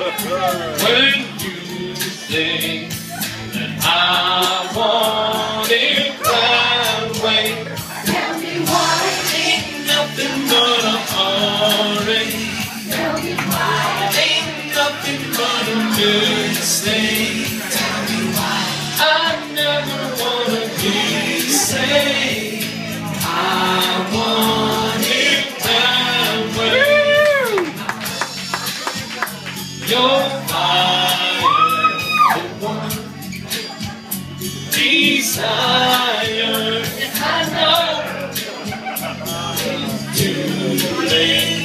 When you think that I want it that way, Tell me why. ain't nothing but a heartache. Tell me why. Ain't nothing but a mistake. Tell me why. I never wanna hear you say I want it that way. You're fire, the one desire. I know it's too late.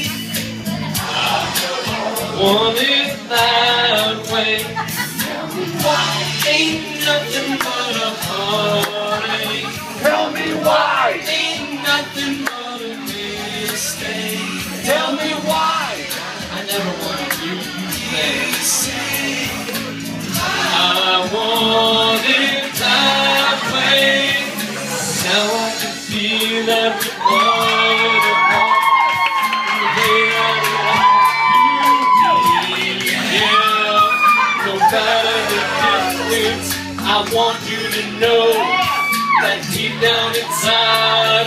Want it that way. Tell me why. Ain't nothing but a heartache. Tell me why. Ain't nothing but a mistake. Tell me why. I never wanted you to say I want it that way. Now I can feel every word apart from the way I want you to be. Yeah, no matter the distance, I want you to know that deep down inside